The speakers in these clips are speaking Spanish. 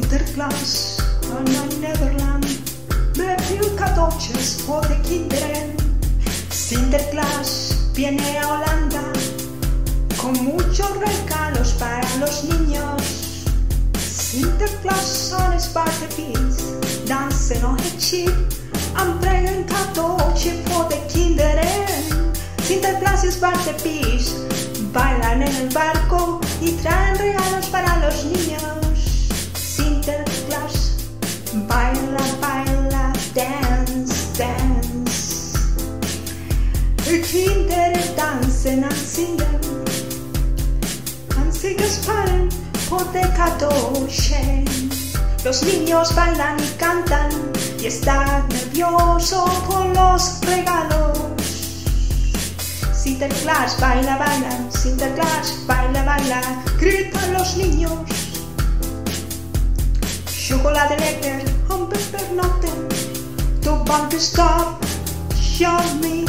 Sinterklaas naar Nederland met veel cadeautjes voor de kinderen. Sinterklaas viene a Holanda con muchos regalos para los niños. Sinterklaas aan Zwarte Piet dansen nog het schip en brengen cadeautjes voor de kinderen. Sinterklaas y Zwarte Piet bailan en el barco y traen regalos para los niños. Sinterklaas baila, baila, dance, dance. De kinderen dansen en zingen sparen por de cadeautjes. Los niños bailan y cantan y están nerviosos por los regalos. Sinterklaas baila, baila, Sinterklaas baila, baila, gritan los niños. Chocolade lekker en pepernoten, tobakkensstap, yummy.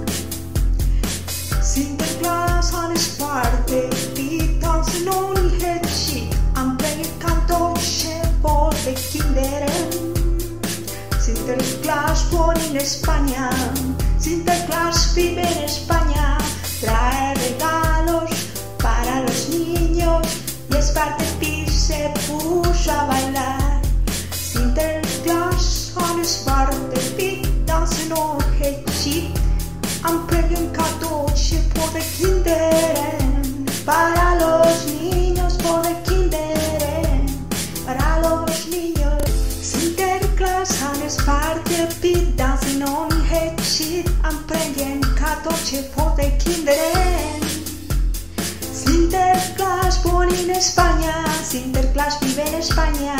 Sinterklaas aan Zwarte Piet dansen nog niet het schip en brengen cadeautjes voor de kinderen. Sinterklaas woont in España, Sinterklaas vive en España, trae regalos para los niños y Zwarte Piet se puso a bailar. Sinterklaas aan Zwarte Piet dansen nog het schip en brengen cadeautjes voor de kinderen, para los niños, voor de kinderen, para los niños. Sinterklaas aan Zwarte Piet dansen nog het schip en brengen cadeautjes voor de kinderen. Sinterklaas woont in España, Sinterklaas vive en España.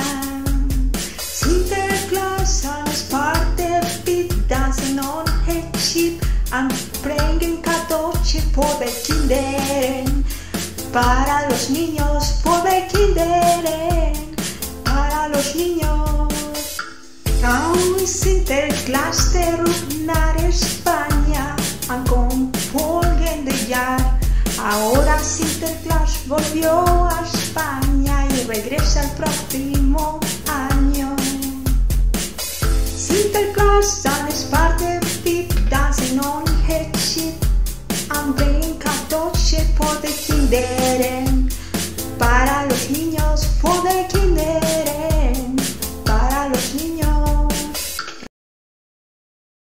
Sinterklaas aan Zwarte Piet dansen nog het schip en brengen cadeautjes voor de kinderen, para los niños, voor de kinderen, para los niños. Nou is Sinterklaas terug naar España en con volgende jaar. Ahora Sinterklaas volvió a España y regresa el próximo año. Sinterklaas aan Zwarte